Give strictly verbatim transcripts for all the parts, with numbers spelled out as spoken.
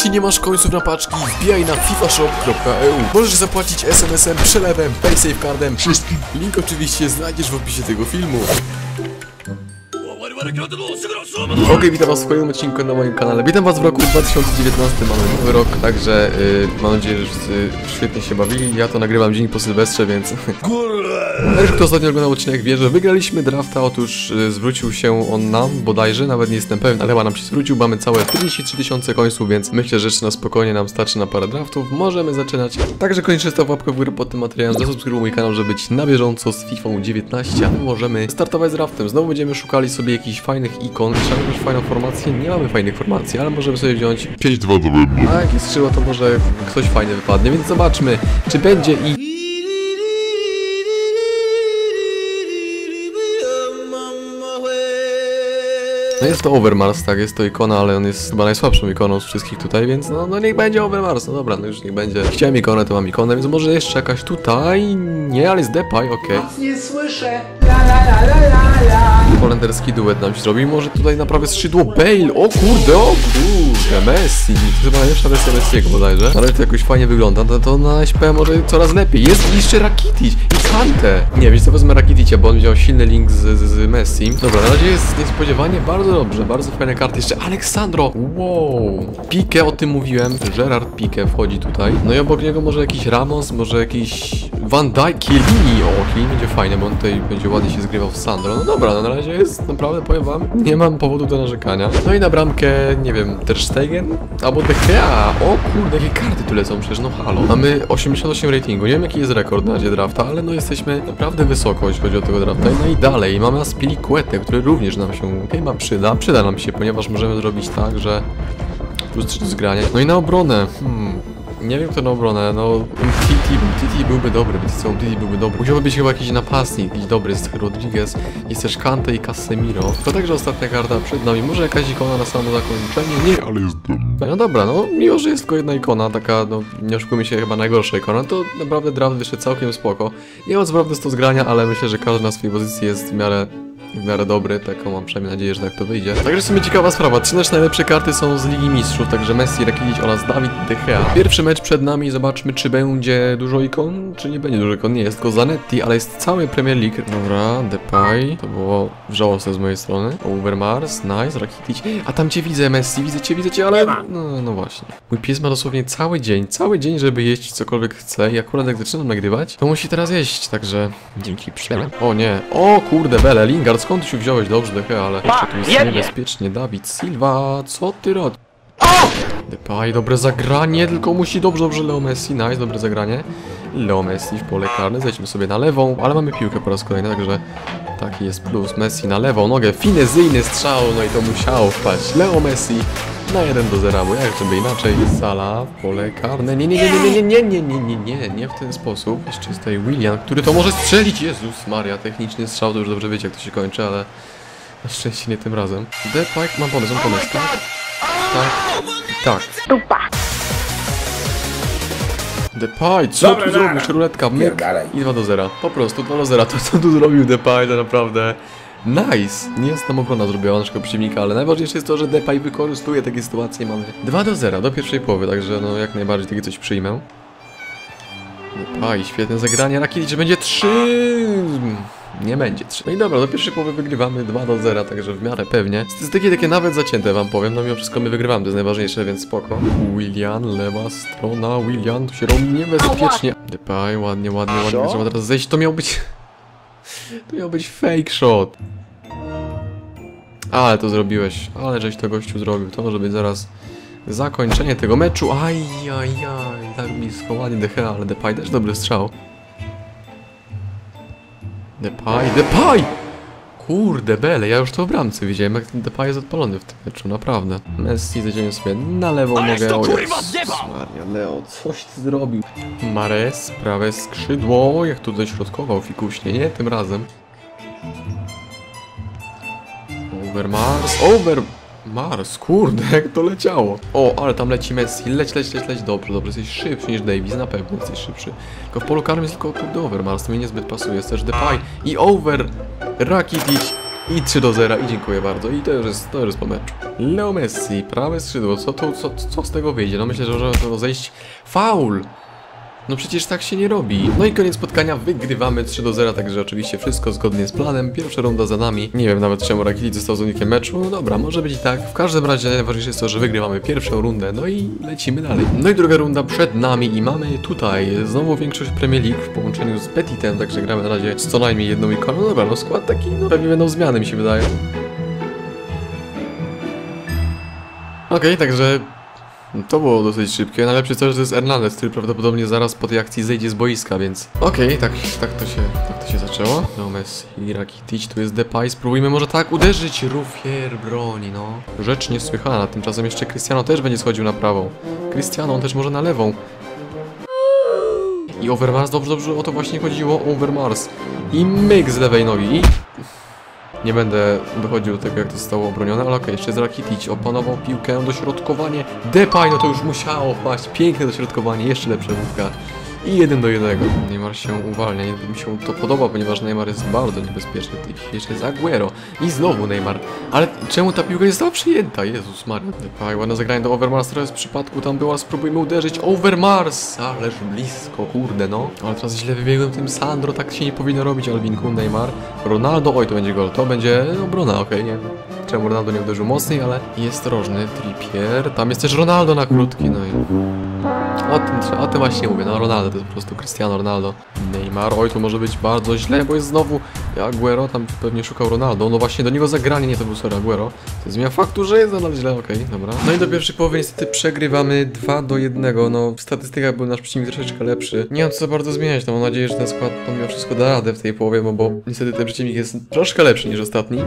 Jeśli nie masz końców na paczki, wbijaj na fifashop kropka e u. Możesz zapłacić es em esem, przelewem, paysafecardem, wszystkim. Link oczywiście znajdziesz w opisie tego filmu. Okej, okay, witam was w kolejnym odcinku na moim kanale. Witam was w roku dwa tysiące dziewiętnastym, mamy nowy rok, także yy, mam nadzieję, że wszyscy świetnie się bawili. Ja to nagrywam dzień po Sylwestrze, więc... Też kto ostatnio oglądał odcinek wie, że wygraliśmy drafta, otóż yy, zwrócił się on nam, bodajże, nawet nie jestem pewien, ale chyba nam się zwrócił. Mamy całe czterdzieści trzy tysiące końców, więc myślę, że jeszcze na spokojnie nam starczy na parę draftów. Możemy zaczynać. Także koniecznie staw łapkę w górę pod tym materiałem, zasubskrybuj mój kanał, żeby być na bieżąco z FIFA dziewiętnaście, a my możemy startować z draftem. Znowu będziemy szukali sobie jakichś fajnych ikon. Trzeba mieć fajną formację. Nie mamy fajnych formacji, ale możemy sobie wziąć pięć dwa do wyboru. A jak jest skrzydło, to może ktoś fajny wypadnie, więc zobaczmy, czy będzie i... No jest to Overmars, tak, jest to ikona, ale on jest chyba najsłabszą ikoną z wszystkich tutaj, więc no, no niech będzie Overmars, no dobra, no już niech będzie. Chciałem ikonę, to mam ikonę, więc może jeszcze jakaś tutaj... Nie, ale jest Depay, okej. Okay. Nie słyszę, la la la la la la. Holenderski duet nam się zrobi, może tutaj naprawdę skrzydło Bale, o kurde, o kurde, Messi, to chyba najlepsza wersja Messiego bodajże. Ale to jakoś fajnie wygląda, to, to na S P może coraz lepiej. Jest jeszcze Rakitic i Kante. Nie, wiesz co, wezmę Rakiticia, bo on wziął silny link z, z, z Messi. Dobra, na razie jest niespodziewanie bardzo dobrze, bardzo fajne karty. Jeszcze Aleksandro, wow. Pique, o tym mówiłem, Gerard Pique wchodzi tutaj. No i obok niego może jakiś Ramos, może jakiś Van Dijk, Chiellini. O, Chiellini będzie fajnie, bo on tutaj będzie ładnie się zgrywał w Sandro. No dobra, no na razie jest, naprawdę powiem wam, nie mam powodu do narzekania. No i na bramkę, nie wiem, Ter Stegen albo De Gea. O kurde, jakie karty tu lecą, przecież no halo. Mamy osiemdziesiąt osiem ratingu, nie wiem jaki jest rekord na razie drafta, ale no jesteśmy naprawdę wysoko, jeśli chodzi o tego drafta. No i dalej, mamy Azpilicuetę, który również nam się chyba przyda. Przyda nam się, ponieważ możemy zrobić tak, że plus trzy do zgrania. No i na obronę, hmm. Nie wiem kto na obronę, no Titi, Titi byłby dobry, wiecie co, Titi byłby dobry. Musiałby być chyba jakiś napastnik, jakiś dobry, jest Rodriguez, jest też Kante i Casemiro. To także ostatnia karta przed nami, może jakaś ikona na samo zakończenie? Nie, ale jest... No dobra, no mimo, że jest tylko jedna ikona, taka, no nie oszukujmy się, chyba najgorsza ikona, to naprawdę draft wyszedł całkiem spoko. Nie ma co prawda sto zgrania, ale myślę, że każdy na swojej pozycji jest w miarę... w miarę dobry, taką mam przynajmniej nadzieję, że tak to wyjdzie. Także w sumie ciekawa sprawa, trzy nasze najlepsze karty są z Ligi Mistrzów, także Messi, Rakitic oraz David De Gea. Pierwszy mecz przed nami, zobaczmy czy będzie dużo ikon, czy nie będzie dużo ikon, nie jest tylko Zanetti, ale jest cały Premier League. Dobra, Depay, to było żałosne z mojej strony. Overmars, nice, Rakitic, a tam cię widzę Messi, widzę cię, widzę cię, ale no, no właśnie. Mój pies ma dosłownie cały dzień, cały dzień, żeby jeść cokolwiek chce i akurat jak zaczynam nagrywać, to musi teraz jeść, także dzięki przynajmniej. O nie, o kurde, Bele, Lingard, skąd ty się wziąłeś? Dobrze, De Gea, ale jeszcze tu jest niebezpiecznie. Dawid Silva, co ty robisz? Depay, dobre zagranie, tylko musi dobrze, dobrze Leo Messi, nice, dobre zagranie. Leo Messi w pole karne, zejdźmy sobie na lewą, ale mamy piłkę po raz kolejny, także taki jest plus. Messi na lewą nogę, finezyjny strzał, no i to musiało wpaść. Leo Messi na jeden do zera, bo jak żeby inaczej. Salah w pole karne, nie, nie, nie, nie, nie, nie, nie, nie, nie, nie, nie w ten sposób. Jeszcze jest tutaj Willian, który to może strzelić. Jezus Maria, techniczny strzał, to już dobrze wiecie jak to się kończy, ale na szczęście nie tym razem. Depay, mam pomysł, mam pomysł, tak, tak, tak. Depay, co Dobre, tu zrobisz? Ruletka, myk i dwa do zera. Po prostu dwa do zera, to co tu zrobił Depay, to naprawdę... Nice! Nie jest tam obrona zrobiła naszego przeciwnika, ale najważniejsze jest to, że Depay wykorzystuje takie sytuacje i mamy dwa do zera do pierwszej połowy, także no jak najbardziej takie coś przyjmę. Depay, świetne zagranie, Rakitic, że będzie trzy. Nie będzie trzy. No i dobra, do pierwszej połowy wygrywamy dwa do zera, także w miarę pewnie. Statystyki takie nawet zacięte wam powiem, no mimo wszystko my wygrywamy, to jest najważniejsze, więc spoko. Willian, lewa strona, Willian, tu się robi niebezpiecznie. Depay, ładnie, ładnie, ładnie, trzeba teraz zejść, to miał być... To miał być fake shot. Ale to zrobiłeś, ale żeś to gościu zrobił, to może być zaraz zakończenie tego meczu. Aj, aj, aj, tak blisko, ładnie De Gea, ale Depay też dobry strzał. Depay, Depay! Kurde bele, ja już to w bramce widziałem, jak ten Depay jest odpalony w tym meczu, naprawdę. Messi zejdziemy sobie na lewą nogę, o Jezus Maria, Leo, coś ty zrobił. Mares, prawe skrzydło, jak tu dośrodkował fikuśnie, nie? Tym razem. Overmars, Overmars, kurde, jak to leciało. O, ale tam leci Messi, leć, leć, leć, leć, dobrze, dobrze, jesteś szybszy niż Davies, na pewno jesteś szybszy. Tylko w polu karnym jest tylko, kurde, Overmars, to mi niezbyt pasuje, jest też Depay i Over, Rakitic. I trzy do zera i dziękuję bardzo. I to już jest, to już jest po meczu. Leo Messi, prawe skrzydło, co, to, co, co z tego wyjdzie? No myślę, że może to zejść faul. No przecież tak się nie robi. No i koniec spotkania, wygrywamy trzy do zera, także oczywiście wszystko zgodnie z planem. Pierwsza runda za nami. Nie wiem nawet czemu Rakitic został zawodnikiem meczu. No dobra, może być i tak. W każdym razie najważniejsze jest to, że wygrywamy pierwszą rundę, no i lecimy dalej. No i druga runda przed nami i mamy tutaj znowu większość Premier League w połączeniu z Petitem, także gramy na razie z co najmniej jedną ikoną. No dobra, no skład taki, no pewnie będą zmiany, mi się wydaje. Okej, okay, także to było dosyć szybkie. Najlepsze to, że to jest Hernandez, który prawdopodobnie zaraz po tej akcji zejdzie z boiska, więc okej, okay, tak, tak, to się, tak to się zaczęło. No Messi, Rakitic, tu jest Depay, spróbujmy może tak uderzyć. Rufier broni, no. Rzecz niesłychana, tymczasem jeszcze Cristiano też będzie schodził na prawą. Cristiano, on też może na lewą. I Overmars, dobrze, dobrze, o to właśnie chodziło, Overmars. I myk z lewej nogi i... Nie będę dochodził do tego, jak to zostało obronione, ale okej, okay, jeszcze jest Rakitic, opanował piłkę, dośrodkowanie, Depay, no to już musiało paść, piękne dośrodkowanie, jeszcze lepsza główka i jeden do jednego. Neymar się uwalnia, nie mi się to podoba, ponieważ Neymar jest bardzo niebezpieczny, jeszcze jest Aguero i znowu Neymar, ale czemu ta piłka nie została przyjęta? Jezus Maria. Depay, ładne zagranie do Overmars, teraz w przypadku tam była, spróbujmy uderzyć, Overmars, ależ blisko, kurde no, ale teraz źle wybiegłem tym Sandro, tak się nie powinno robić, Alvin Kun, Neymar, Ronaldo, oj to będzie gol, to będzie obrona, okej, okay, nie wiem czemu Ronaldo nie uderzył mocniej, ale jest rożny, Trippier, tam jest też Ronaldo na krótki, no i... O tym, o tym właśnie mówię, no Ronaldo to jest po prostu Cristiano Ronaldo. Neymar, oj to może być bardzo źle, bo jest znowu Aguero, tam pewnie szukał Ronaldo, no właśnie do niego zagranie, nie to był sorry Aguero. To zmienia faktu, że jest nadal źle, okej, okay, dobra. No i do pierwszej połowy niestety przegrywamy dwa do jednego, no w statystykach był nasz przeciwnik troszeczkę lepszy. Nie mam co za bardzo zmieniać, no mam nadzieję, że ten skład to mimo wszystko da radę w tej połowie, bo, bo niestety ten przeciwnik jest troszkę lepszy niż ostatni.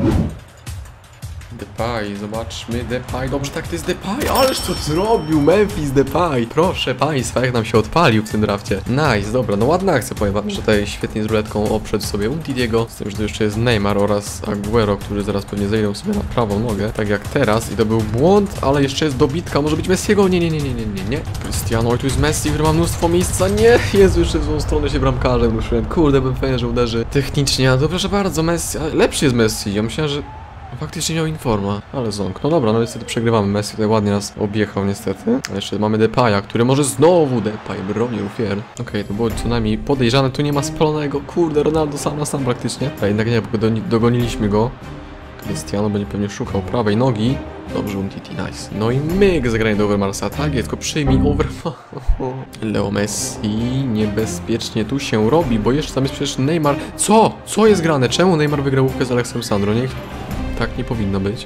Depay, zobaczmy, Depay, dobrze tak to jest Depay, ależ co zrobił Memphis Depay, proszę państwa, jak nam się odpalił w tym drafcie. Nice, dobra, no ładna akcja, powiem wam, że tutaj świetnie z ruletką oprzedł sobie Umtitiego, z tym, że to jeszcze jest Neymar oraz Aguero, którzy zaraz pewnie zejdą sobie na prawą nogę, tak jak teraz i to był błąd, ale jeszcze jest dobitka, może być Messiego, nie, nie, nie, nie, nie, nie, nie. Cristiano, oj tu jest Messi, który ma mnóstwo miejsca, nie, Jezu, jeszcze w złą stronę się bramkarzem ruszyłem, kurde, bym fajnie, że uderzy technicznie, ale to proszę bardzo, Messi, ale lepszy jest Messi, ja myślałem, że faktycznie miał informa, ale ząk. No dobra, no niestety przegrywamy. Messi tutaj ładnie nas objechał niestety. A jeszcze mamy Depaya, który może znowu Depay broni Rufier. Okej, okay, to było co najmniej podejrzane, tu nie ma spalonego. Kurde, Ronaldo sam na sam praktycznie. A jednak nie, bo dogoniliśmy go. Cristiano będzie pewnie szukał prawej nogi. Dobrze, Umtiti, nice. No i myk zagranie do Overmarsa. Tak jest, tylko przyjmij Overmars. Leo Messi niebezpiecznie tu się robi, bo jeszcze tam jest przecież Neymar. Co? Co jest grane? Czemu Neymar wygrał łówkę z Alexem Sandro? Niech... Tak nie powinno być.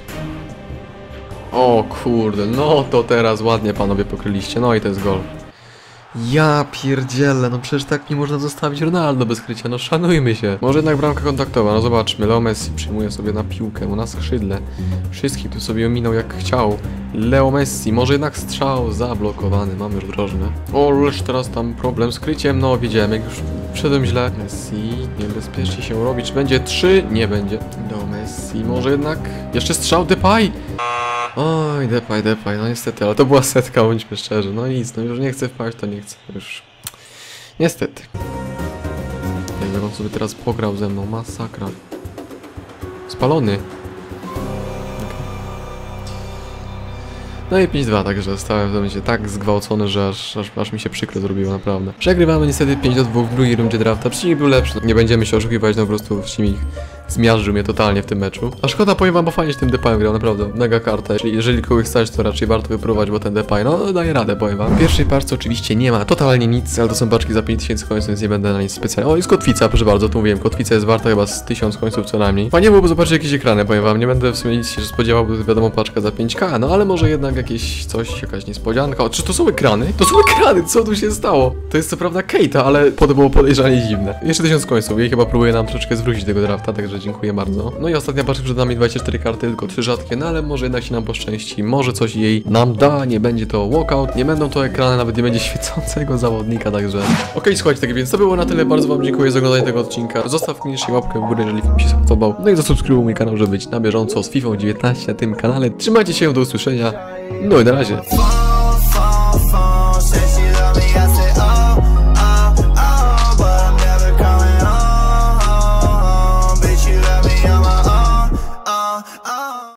O kurde, no to teraz ładnie panowie pokryliście, no i to jest gol. Ja pierdzielę, no przecież tak nie można zostawić Ronaldo bez krycia, no szanujmy się. Może jednak bramka kontaktowa, no zobaczmy, Leo Messi przyjmuje sobie na piłkę, u nas skrzydle. Wszystkich tu sobie ominął jak chciał. Leo Messi, może jednak strzał zablokowany, mamy już drożne. O, lecz teraz tam problem z kryciem, no wiedziałem, jak już wszedłem źle. Messi, niebezpiecznie się robi, czy będzie trzy? Nie będzie. Leo Messi, może jednak jeszcze strzał Depay. Oj, Depay, Depay, no niestety, ale to była setka, bądźmy szczerzy, no nic, no już nie chcę wpaść, to nie chcę, już... Niestety. Jak on sobie teraz pograł ze mną, masakra. Spalony. No i pięć dwa, także zostałem w tym momencie tak zgwałcony, że aż, aż, aż mi się przykro zrobiło, naprawdę. Przegrywamy niestety pięć do dwóch w drugiej rundzie drafta, przeciwnik był lepszy, nie będziemy się oszukiwać, no po prostu przeciwnik zmiażdżył mnie totalnie w tym meczu. A szkoda, powiem wam, bo fajnie się tym Depayem grał, naprawdę, mega karta. Jeżeli, jeżeli kogoś stać, to raczej warto wypróbować, bo ten Depay, no daje radę, powiem wam. W pierwszej parce oczywiście nie ma totalnie nic, ale to są paczki za pięć tysięcy końców, więc nie będę na nic specjalnie. O, jest kotwica, proszę bardzo, to mówiłem, kotwica jest warta chyba z tysiąc końców co najmniej. Fajnie byłoby zobaczyć jakieś ekrany, powiem wam, nie będę w sumie nic się spodziewał, bo to wiadomo paczka za pięć ka, no ale może jednak jakieś coś, jakaś niespodzianka. O, czy to są ekrany? To są ekrany, co tu się stało? To jest co prawda Keita, ale to było podejrzanie dziwne. Jeszcze tysiąc końców, jej chyba próbuje nam troszeczkę zwrócić tego drafta, także dziękuję bardzo. No i ostatnia paczka przed nami, dwadzieścia cztery karty, tylko trzy rzadkie, no ale może jednak się nam poszczęści, może coś jej nam da, nie będzie to walkout, nie będą to ekrany, nawet nie będzie świecącego zawodnika, także... Okej, okay, słuchajcie, tak więc to było na tyle, bardzo wam dziękuję za oglądanie tego odcinka, zostaw koniecznie łapkę w górę, jeżeli film się spodobał, no i zasubskrybuj mój kanał, żeby być na bieżąco z FIFA dziewiętnaście na tym kanale, trzymajcie się, do usłyszenia, no i na razie.